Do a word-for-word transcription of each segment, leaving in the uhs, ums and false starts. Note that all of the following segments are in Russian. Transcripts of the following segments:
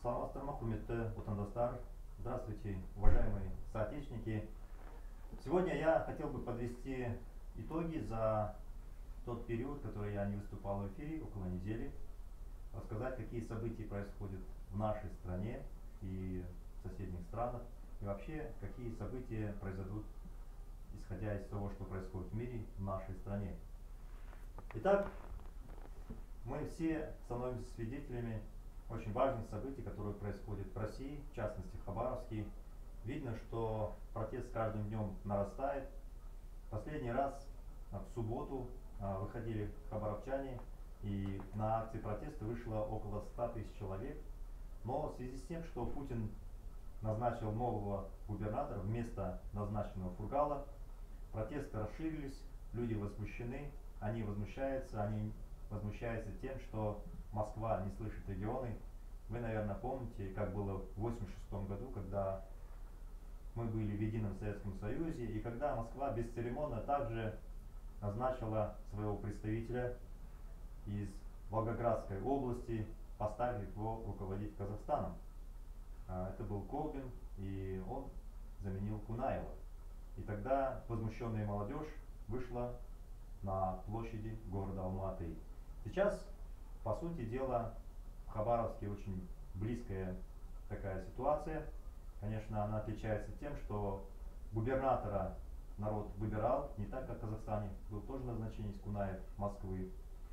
Саламатсыздар ма, құрметті отандастар. Здравствуйте, уважаемые соотечественники. Сегодня я хотел бы подвести итоги за тот период, который я не выступал в эфире, около недели. Рассказать, какие события происходят в нашей стране и в соседних странах. И вообще, какие события произойдут, исходя из того, что происходит в мире, в нашей стране. Итак, мы все становимся свидетелями очень важных событий, которые происходят в России, в частности в Хабаровске. Видно, что протест с каждым днем нарастает. Последний раз в субботу выходили хабаровчане, и на акции протеста вышло около ста тысяч человек. Но в связи с тем, что Путин назначил нового губернатора вместо назначенного Фургала, протесты расширились, люди возмущены, они возмущаются, они возмущаются тем, что Москва не слышит регионы. Вы, наверное, помните, как было в восемьдесят шестом году, когда мы были в Едином Советском Союзе, и когда Москва бесцеремонно также назначила своего представителя из Волгоградской области, поставив его руководить Казахстаном. Это был Колбин, и он заменил Кунаева. И тогда возмущенная молодежь вышла на площади города Алматы. Сейчас, по сути дела, в Хабаровске очень близкая такая ситуация. Конечно, она отличается тем, что губернатора народ выбирал, не так, как в Казахстане. Был тоже назначение из Кунаев, Москвы.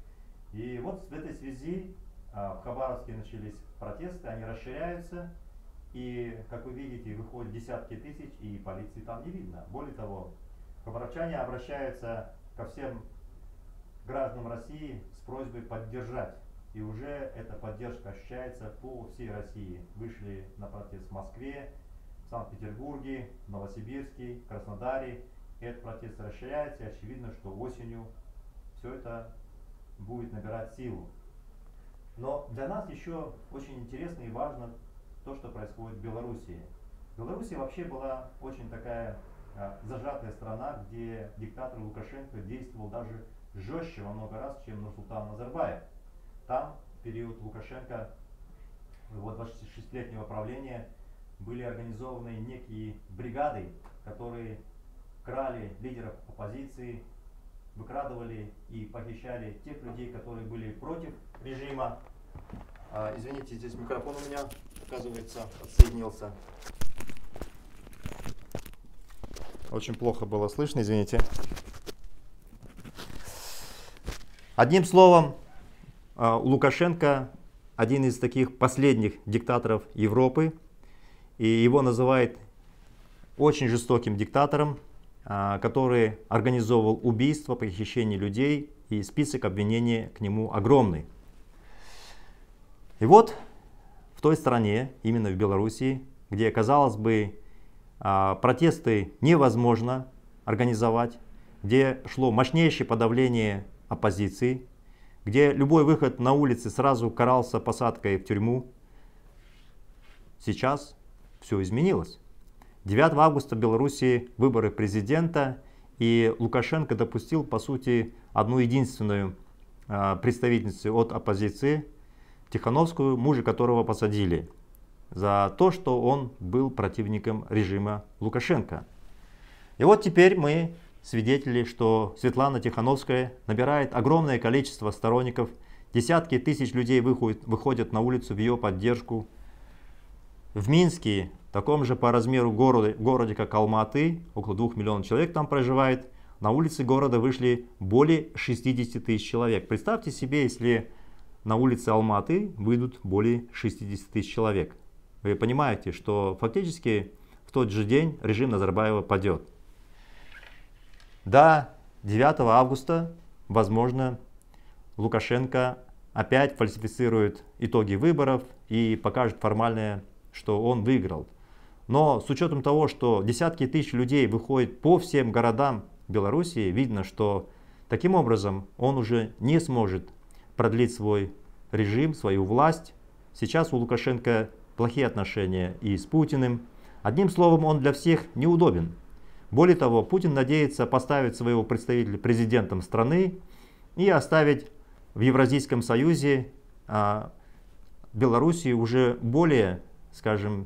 И вот в этой связи в Хабаровске начались протесты, они расширяются. И, как вы видите, выходят десятки тысяч, и полиции там не видно. Более того, хабаровчане обращаются ко всем гражданам России с просьбой поддержать. И уже эта поддержка ощущается по всей России. Вышли на протест в Москве, в Санкт-Петербурге, в Новосибирске, в Краснодаре. И этот протест расширяется, и очевидно, что осенью все это будет набирать силу. Но для нас еще очень интересно и важно то, что происходит в Белоруссии. Белоруссия вообще была очень такая а, зажатая страна, где диктатор Лукашенко действовал даже жестче во много раз, чем Нурсултан Назарбаев. Там, в период Лукашенко, его двадцатишестилетнего правления, были организованы некие бригады, которые крали лидеров оппозиции, выкрадывали и похищали тех людей, которые были против режима. А, извините, здесь микрофон у меня, оказывается, отсоединился. Очень плохо было слышно, извините. Одним словом, Лукашенко один из таких последних диктаторов Европы, и его называют очень жестоким диктатором, который организовывал убийства, похищение людей, и список обвинений к нему огромный. И вот в той стране, именно в Белоруссии, где, казалось бы, протесты невозможно организовать, где шло мощнейшее подавление оппозиции, где любой выход на улицы сразу карался посадкой в тюрьму, сейчас все изменилось. девятого августа в Белоруссии выборы президента, и Лукашенко допустил, по сути, одну единственную представительницу от оппозиции, Тихановскую, мужа которого посадили за то, что он был противником режима Лукашенко. И вот теперь мы свидетели, что Светлана Тихановская набирает огромное количество сторонников, десятки тысяч людей выходят, выходят на улицу в ее поддержку. В Минске, таком же по размеру городе, городе как Алматы, около двух миллионов человек там проживает, на улицы города вышли более шестидесяти тысяч человек. Представьте себе, если на улице Алматы выйдут более шестидесяти тысяч человек. Вы понимаете, что фактически в тот же день режим Назарбаева падет. Да, девятого августа, возможно, Лукашенко опять фальсифицирует итоги выборов и покажет формально, что он выиграл. Но с учетом того, что десятки тысяч людей выходят по всем городам Белоруссии, видно, что таким образом он уже не сможет продлить свой режим, свою власть. Сейчас у Лукашенко плохие отношения и с Путиным. Одним словом, он для всех неудобен. Более того, Путин надеется поставить своего представителя президентом страны и оставить в Евразийском союзе а, Белоруссии уже более, скажем,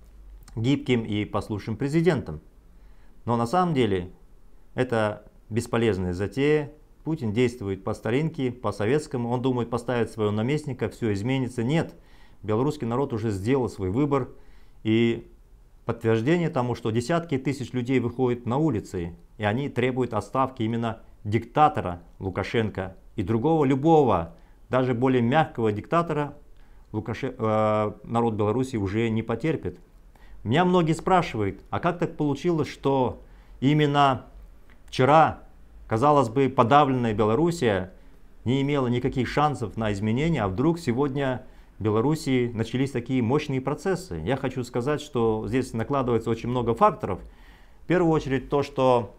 гибким и послушным президентом. Но на самом деле это бесполезная затея. Путин действует по старинке, по-советскому. Он думает поставить своего наместника, все изменится. Нет, белорусский народ уже сделал свой выбор. И подтверждение тому, что десятки тысяч людей выходят на улицы, и они требуют отставки именно диктатора Лукашенко и другого, любого, даже более мягкого диктатора Лукаше... э, народ Беларуси уже не потерпит. Меня многие спрашивают, а как так получилось, что именно вчера, казалось бы, подавленная Белоруссия не имела никаких шансов на изменения, а вдруг сегодня в Белоруссии начались такие мощные процессы. Я хочу сказать, что здесь накладывается очень много факторов. В первую очередь то, что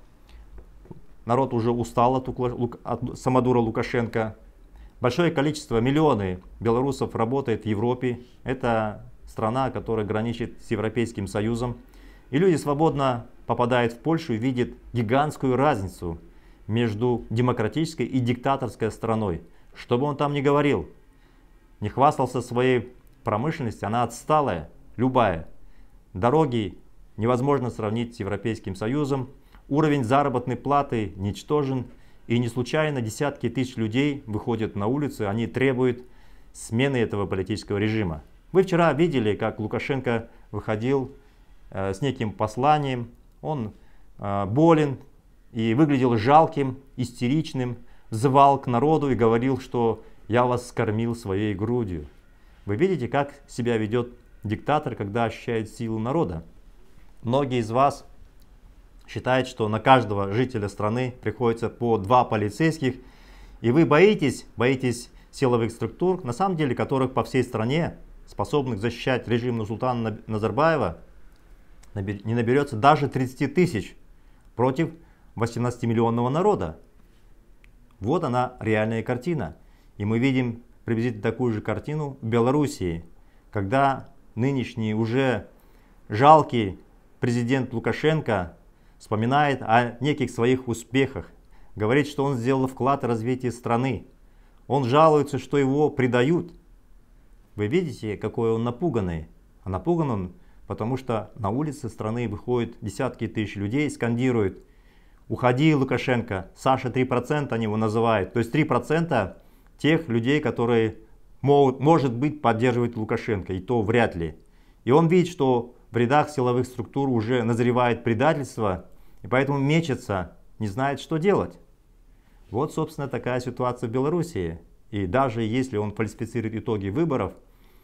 народ уже устал от, от самодура Лукашенко. Большое количество, миллионы белорусов работает в Европе. Это страна, которая граничит с Европейским Союзом. И люди свободно попадают в Польшу и видят гигантскую разницу между демократической и диктаторской страной. Что бы он там ни говорил, не хвастался своей промышленностью, она отсталая, любая. Дороги невозможно сравнить с Европейским Союзом. Уровень заработной платы ничтожен. И не случайно десятки тысяч людей выходят на улицы, они требуют смены этого политического режима. Вы вчера видели, как Лукашенко выходил э, с неким посланием. Он э, болен и выглядел жалким, истеричным, взывал к народу и говорил, что «я вас скормил своей грудью». Вы видите, как себя ведет диктатор, когда ощущает силу народа? Многие из вас считают, что на каждого жителя страны приходится по два полицейских, и вы боитесь, боитесь силовых структур, на самом деле которых по всей стране, способных защищать режим Нурсултана Назарбаева, не наберется даже тридцати тысяч против восемнадцатимиллионного народа. Вот она реальная картина. И мы видим приблизительно такую же картину в Белоруссии, когда нынешний уже жалкий президент Лукашенко вспоминает о неких своих успехах, говорит, что он сделал вклад в развитие страны. Он жалуется, что его предают. Вы видите, какой он напуганный? А напуган он, потому что на улице страны выходят десятки тысяч людей, скандируют: «Уходи, Лукашенко!» Саша три процента они его называют. То есть три процента тех людей, которые могут, может быть, поддерживают Лукашенко. И то вряд ли. И он видит, что в рядах силовых структур уже назревает предательство. И поэтому мечется, не знает, что делать. Вот, собственно, такая ситуация в Белоруссии. И даже если он фальсифицирует итоги выборов,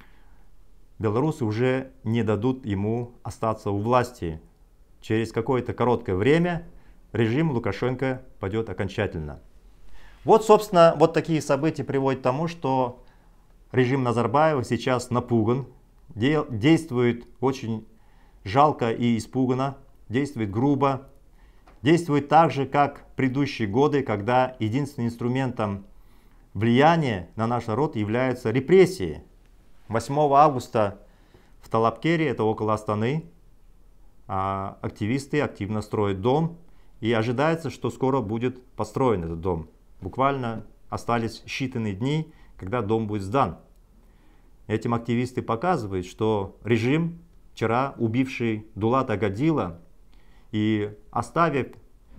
белорусы уже не дадут ему остаться у власти. Через какое-то короткое время режим Лукашенко падет окончательно. Вот, собственно, вот такие события приводят к тому, что режим Назарбаева сейчас напуган, де действует очень жалко и испуганно, действует грубо, действует так же, как в предыдущие годы, когда единственным инструментом влияния на наш народ являются репрессии. восьмого августа в Талапкере, это около Астаны, активисты активно строят дом, и ожидается, что скоро будет построен этот дом. Буквально остались считанные дни, когда дом будет сдан. Этим активисты показывают, что режим, вчера убивший Дулата Гадила и оставив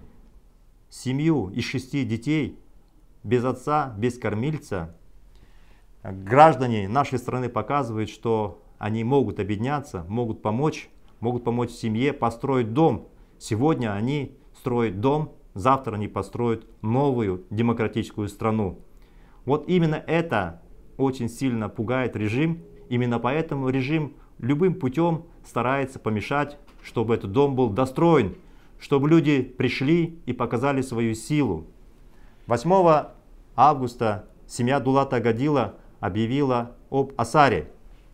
семью из шести детей без отца, без кормильца, граждане нашей страны показывают, что они могут объединяться, могут помочь, могут помочь семье построить дом. Сегодня они строят дом, завтра они построят новую демократическую страну. Вот именно это очень сильно пугает режим. Именно поэтому режим любым путем старается помешать, чтобы этот дом был достроен, чтобы люди пришли и показали свою силу. восьмого августа семья Дулата Гадила объявила об осаре.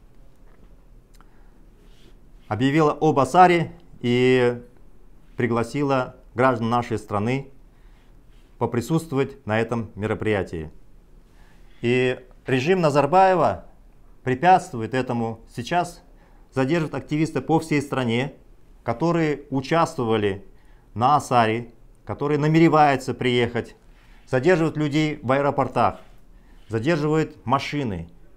Объявила об осаре и пригласила граждан нашей страны поприсутствовать на этом мероприятии. И режим Назарбаева препятствует этому. Сейчас задерживают активистов по всей стране, которые участвовали на осаре, которые намереваются приехать. Задерживают людей в аэропортах, задерживают машины.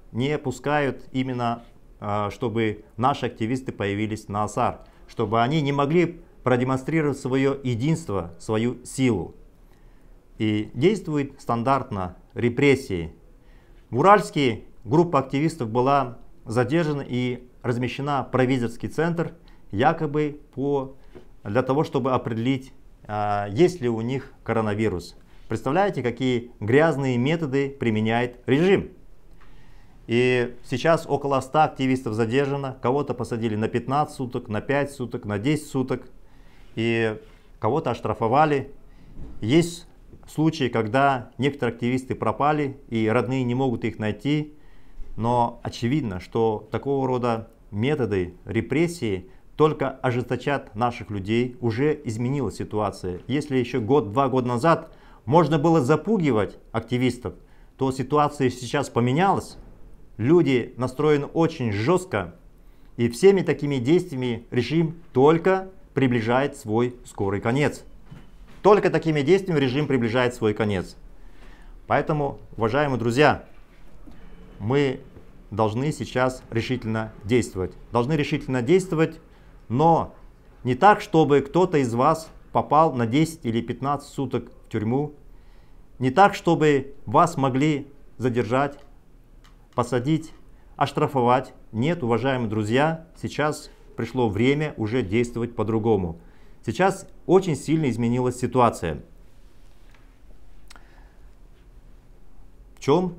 не пускают именно, чтобы наши активисты появились на Асар, чтобы они не могли продемонстрировать свое единство, свою силу. И действует стандартно репрессии. В Уральске группа активистов была задержана и размещена в провизорский центр, якобы по, для того, чтобы определить, есть ли у них коронавирус. Представляете, какие грязные методы применяет режим? И сейчас около ста активистов задержано, кого-то посадили на пятнадцать суток, на пять суток, на десять суток, и кого-то оштрафовали. Есть случаи, когда некоторые активисты пропали, и родные не могут их найти, но очевидно, что такого рода методы репрессии только ожесточат наших людей. Уже изменилась ситуация. Если еще год-два года назад можно было запугивать активистов, то ситуация сейчас поменялась. Люди настроены очень жестко, и всеми такими действиями режим только приближает свой скорый конец. Только такими действиями режим приближает свой конец. Поэтому, уважаемые друзья, мы должны сейчас решительно действовать. Должны решительно действовать, но не так, чтобы кто-то из вас попал на десять или пятнадцать суток в тюрьму. Не так, чтобы вас могли задержать, посадить, оштрафовать. Нет, уважаемые друзья, сейчас пришло время уже действовать по-другому. Сейчас очень сильно изменилась ситуация. В чем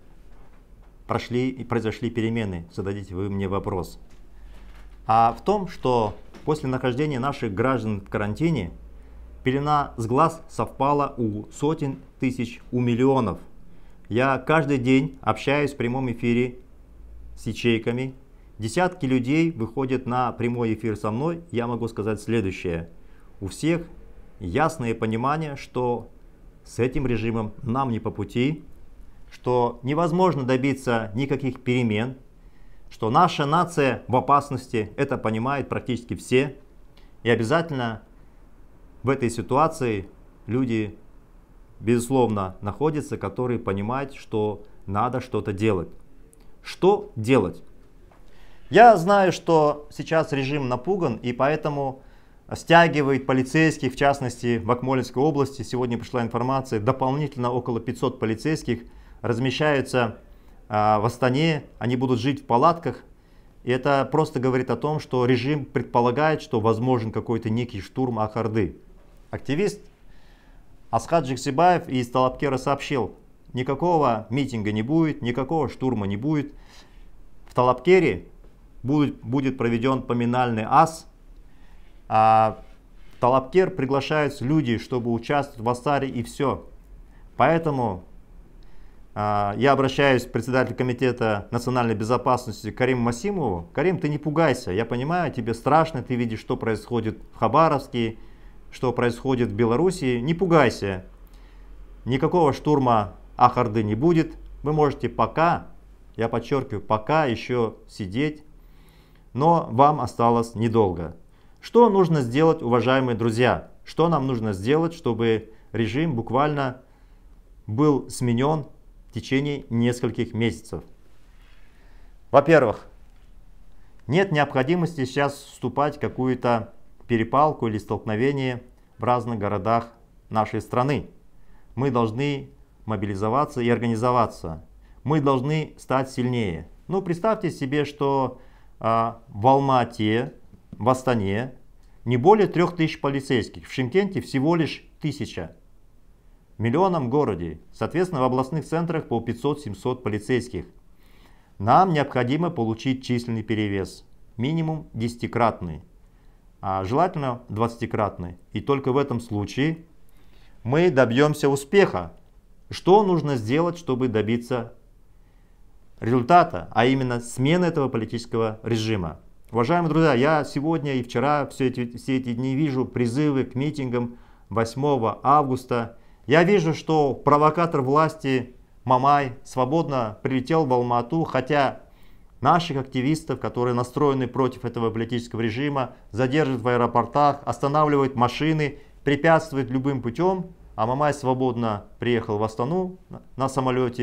прошли и произошли перемены? Зададите вы мне вопрос. А в том, что после нахождения наших граждан в карантине, пелена с глаз совпала у сотен тысяч, у миллионов. Я каждый день общаюсь в прямом эфире с ячейками. Десятки людей выходят на прямой эфир со мной. Я могу сказать следующее. У всех ясное понимание, что с этим режимом нам не по пути, что невозможно добиться никаких перемен, что наша нация в опасности, это понимают практически все. И обязательно в этой ситуации люди, безусловно, находятся, которые понимают, что надо что-то делать. Что делать? Я знаю, что сейчас режим напуган, и поэтому стягивает полицейских, в частности в Акмолинской области. Сегодня пришла информация, дополнительно около пятисот полицейских размещаются в Астане, они будут жить в палатках. И это просто говорит о том, что режим предполагает, что возможен какой-то некий штурм Ах-Орды. Активист Асхат Жексибаев из Талапкера сообщил, никакого митинга не будет, никакого штурма не будет. В Талапкере будет, будет проведен поминальный ас. А в Талапкер приглашаются люди, чтобы участвовать в Асаре, и все. Поэтому я обращаюсь к председателю комитета национальной безопасности Кариму Масимову. Карим, ты не пугайся, я понимаю, тебе страшно, ты видишь, что происходит в Хабаровске, что происходит в Белоруссии. Не пугайся, никакого штурма Ах-Орды не будет. Вы можете пока, я подчеркиваю, пока еще сидеть, но вам осталось недолго. Что нужно сделать, уважаемые друзья? Что нам нужно сделать, чтобы режим буквально был сменен в течение нескольких месяцев? Во-первых, нет необходимости сейчас вступать в какую-то перепалку или столкновение в разных городах нашей страны. Мы должны мобилизоваться и организоваться. Мы должны стать сильнее. Ну, представьте себе, что а, в Алма-Ате, в Астане не более трех тысяч полицейских, в Шымкенте всего лишь тысяча. В миллионном городе, соответственно, в областных центрах по пятьсот-семьсот полицейских. Нам необходимо получить численный перевес, минимум десятикратный, а желательно двадцатикратный. И только в этом случае мы добьемся успеха. Что нужно сделать, чтобы добиться результата, а именно смены этого политического режима? Уважаемые друзья, я сегодня и вчера все эти, все эти дни вижу призывы к митингам восьмого августа. Я вижу, что провокатор власти Мамай свободно прилетел в Алма-Ату, хотя наших активистов, которые настроены против этого политического режима, задерживают в аэропортах, останавливают машины, препятствуют любым путем. А Мамай свободно приехал в Астану на самолете.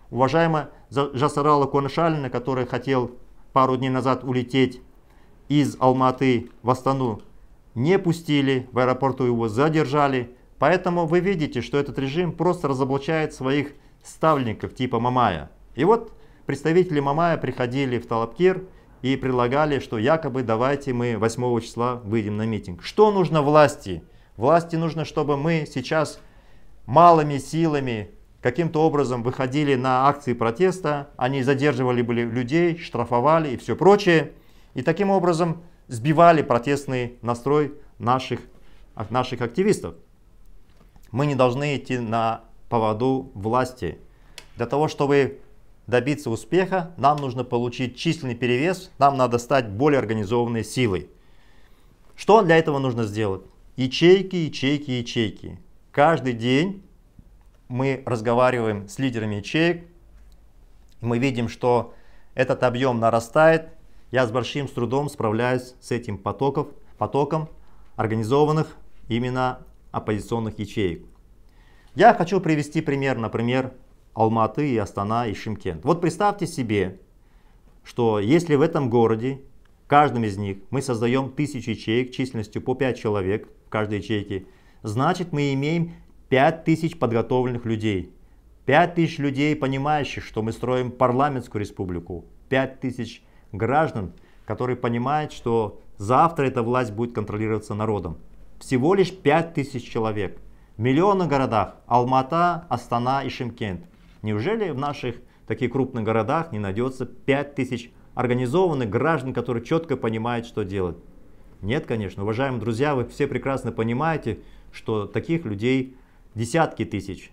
уважаемая Жасарала Конышалина, который хотел пару дней назад улететь из Алматы в Астану, не пустили, в аэропорту его задержали. Поэтому вы видите, что этот режим просто разоблачает своих ставленников типа Мамая. И вот представители Мамая приходили в Талапкер и предлагали, что якобы давайте мы восьмого числа выйдем на митинг. Что нужно власти? Власти нужно, чтобы мы сейчас малыми силами каким-то образом выходили на акции протеста, они задерживали были людей, штрафовали и все прочее. И таким образом сбивали протестный настрой наших, наших активистов. Мы не должны идти на поводу власти. Для того, чтобы добиться успеха, нам нужно получить численный перевес, нам надо стать более организованной силой. Что для этого нужно сделать? Ячейки, ячейки, ячейки. Каждый день мы разговариваем с лидерами ячеек, мы видим, что этот объем нарастает. Я с большим трудом справляюсь с этим потоком, потоком организованных именно оппозиционных ячеек. Я хочу привести пример, например, Алматы и Астана и Шымкент. Вот представьте себе, что если в этом городе, в каждом из них, мы создаем тысячу ячеек численностью по пять человек в каждой ячейке, значит мы имеем пять тысяч подготовленных людей. пять тысяч людей, понимающих, что мы строим парламентскую республику. пять тысяч граждан, которые понимают, что завтра эта власть будет контролироваться народом. Всего лишь пять тысяч человек. В миллионных городах Алмата, Астана и Шымкент. Неужели в наших таких крупных городах не найдется пять тысяч организованных граждан, которые четко понимают, что делать? Нет, конечно. Уважаемые друзья, вы все прекрасно понимаете, что таких людей десятки тысяч.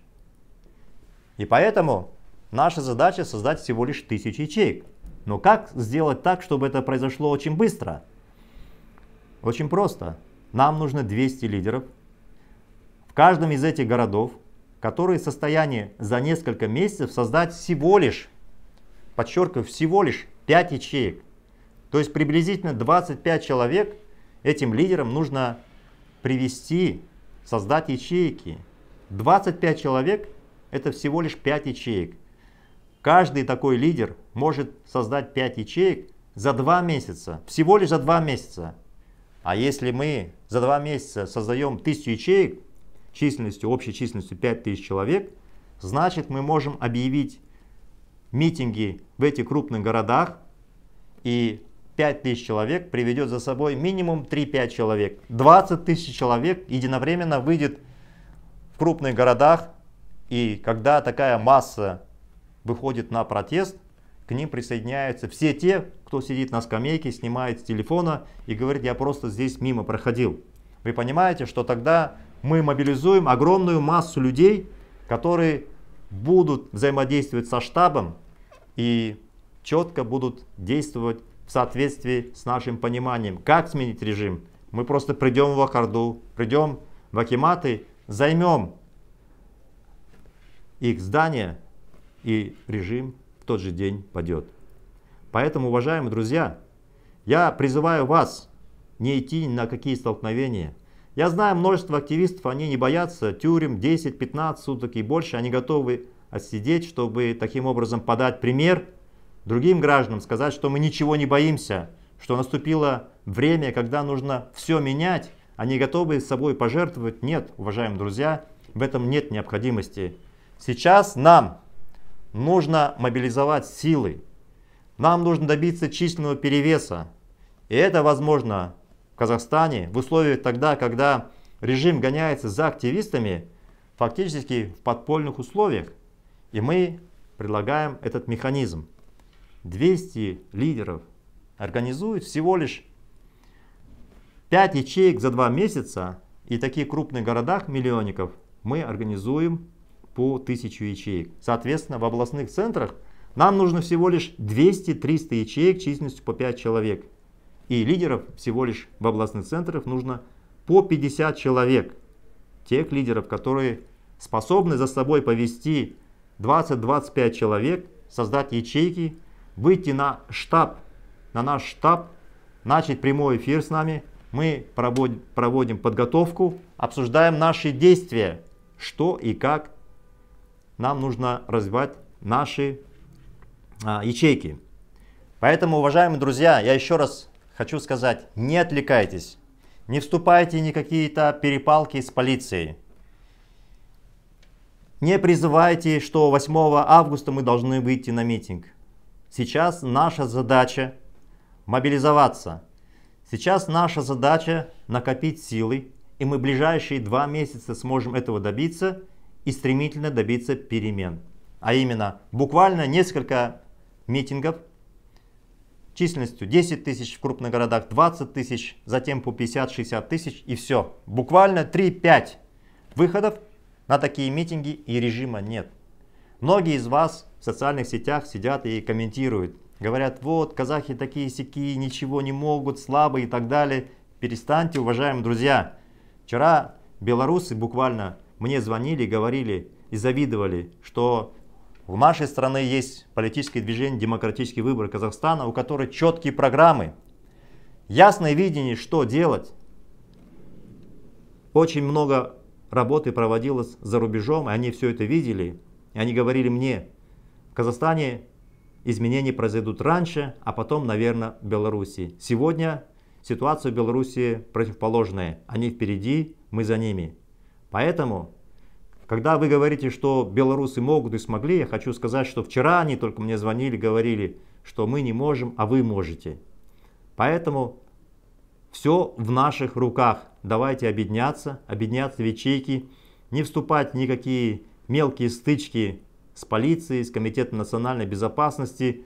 И поэтому наша задача создать всего лишь тысячу ячеек. Но как сделать так, чтобы это произошло очень быстро? Очень просто. Нам нужно двести лидеров в каждом из этих городов, которые в состоянии за несколько месяцев создать всего лишь, подчеркиваю, всего лишь пять ячеек. То есть приблизительно двадцать пять человек этим лидерам нужно привести, создать ячейки. двадцать пять человек это всего лишь пять ячеек. Каждый такой лидер может создать пять ячеек за два месяца, всего лишь за два месяца. А если мы за два месяца создаем тысячу ячеек, численностью, общей численностью пять тысяч человек, значит мы можем объявить митинги в этих крупных городах, и пять тысяч человек приведет за собой минимум три-пять человек. двадцать тысяч человек единовременно выйдет в крупных городах, и когда такая масса выходит на протест, к ним присоединяются все те, кто сидит на скамейке, снимает с телефона и говорит: я просто здесь мимо проходил. Вы понимаете, что тогда мы мобилизуем огромную массу людей, которые будут взаимодействовать со штабом и четко будут действовать в соответствии с нашим пониманием, как сменить режим. Мы просто придем в Ахарду, придем в Акиматы, займем их здание, и режим в тот же день падет. Поэтому, уважаемые друзья, я призываю вас не идти ни на какие столкновения. Я знаю множество активистов, они не боятся тюрем десять-пятнадцать суток и больше. Они готовы отсидеть, чтобы таким образом подать пример другим гражданам, сказать, что мы ничего не боимся, что наступило время, когда нужно все менять. Они готовы с собой пожертвовать. Нет, уважаемые друзья, в этом нет необходимости. Сейчас нам нужно мобилизовать силы. Нам нужно добиться численного перевеса. И это возможно в Казахстане в условиях тогда, когда режим гоняется за активистами, фактически в подпольных условиях. И мы предлагаем этот механизм. двести лидеров организуют всего лишь пять ячеек за два месяца. И в таких крупных городах миллионников мы организуем по тысяче ячеек. Соответственно, в областных центрах нам нужно всего лишь двести-триста ячеек численностью по пять человек. И лидеров всего лишь в областных центрах нужно по пятьдесят человек. Тех лидеров, которые способны за собой повести двадцать-двадцать пять человек, создать ячейки, выйти на штаб, на наш штаб, начать прямой эфир с нами. Мы проводим, проводим подготовку, обсуждаем наши действия, что и как нам нужно развивать наши а, ячейки. Поэтому, уважаемые друзья, я еще раз хочу сказать, не отвлекайтесь, не вступайте в ни какие-то перепалки с полицией. Не призывайте, что восьмого августа мы должны выйти на митинг. Сейчас наша задача мобилизоваться. Сейчас наша задача накопить силы, и мы в ближайшие два месяца сможем этого добиться и стремительно добиться перемен. А именно, буквально несколько митингов численностью десять тысяч в крупных городах, двадцать тысяч, затем по пятьдесят-шестьдесят тысяч и все. Буквально три-пять выходов на такие митинги, и режима нет. Многие из вас в социальных сетях сидят и комментируют. Говорят, вот, казахи такие-сякие, ничего не могут, слабые и так далее. Перестаньте, уважаемые друзья. Вчера белорусы буквально мне звонили, говорили и завидовали, что в нашей стране есть политическое движение «Демократический выбор Казахстана», у которой четкие программы, ясное видение, что делать. Очень много работы проводилось за рубежом, и они все это видели. И они говорили мне, в Казахстане изменения произойдут раньше, а потом, наверное, в Беларуси. Сегодня ситуация в Беларуси противоположная. Они впереди, мы за ними. Поэтому, когда вы говорите, что белорусы могут и смогли, я хочу сказать, что вчера они только мне звонили, говорили, что мы не можем, а вы можете. Поэтому все в наших руках. Давайте объединяться, объединяться в ячейки, не вступать в никакие мелкие стычки с полицией, с Комитетом национальной безопасности.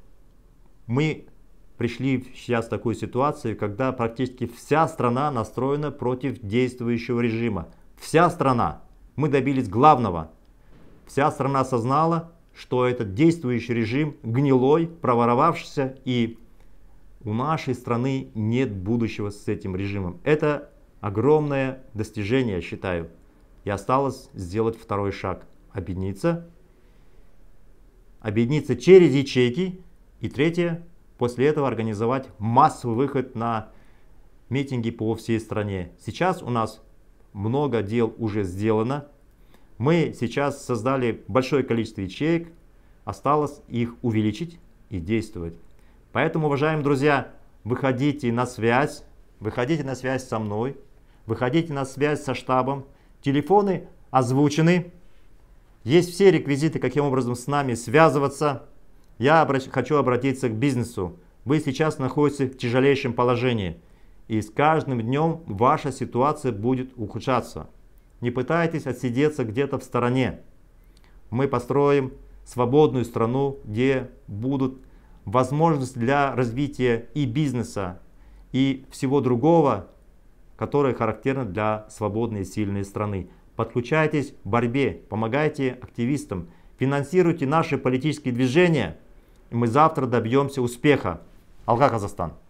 Мы пришли сейчас в такую ситуацию, когда практически вся страна настроена против действующего режима. Вся страна. Мы добились главного. Вся страна осознала, что этот действующий режим гнилой, проворовавшийся, и у нашей страны нет будущего с этим режимом. Это огромное достижение, я считаю. И осталось сделать второй шаг. Объединиться. Объединиться через ячейки. И третье, после этого организовать массовый выход на митинги по всей стране. Сейчас у нас много дел уже сделано. Мы сейчас создали большое количество ячеек. Осталось их увеличить и действовать. Поэтому, уважаемые друзья, выходите на связь. Выходите на связь со мной. Выходите на связь со штабом. Телефоны озвучены. Есть все реквизиты, каким образом с нами связываться. Я обращ... хочу обратиться к бизнесу. Вы сейчас находитесь в тяжелейшем положении. И с каждым днем ваша ситуация будет ухудшаться. Не пытайтесь отсидеться где-то в стороне. Мы построим свободную страну, где будут возможности для развития и бизнеса, и всего другого, которое характерно для свободной и сильной страны. Подключайтесь к борьбе, помогайте активистам, финансируйте наши политические движения, и мы завтра добьемся успеха. Алга, Казахстан!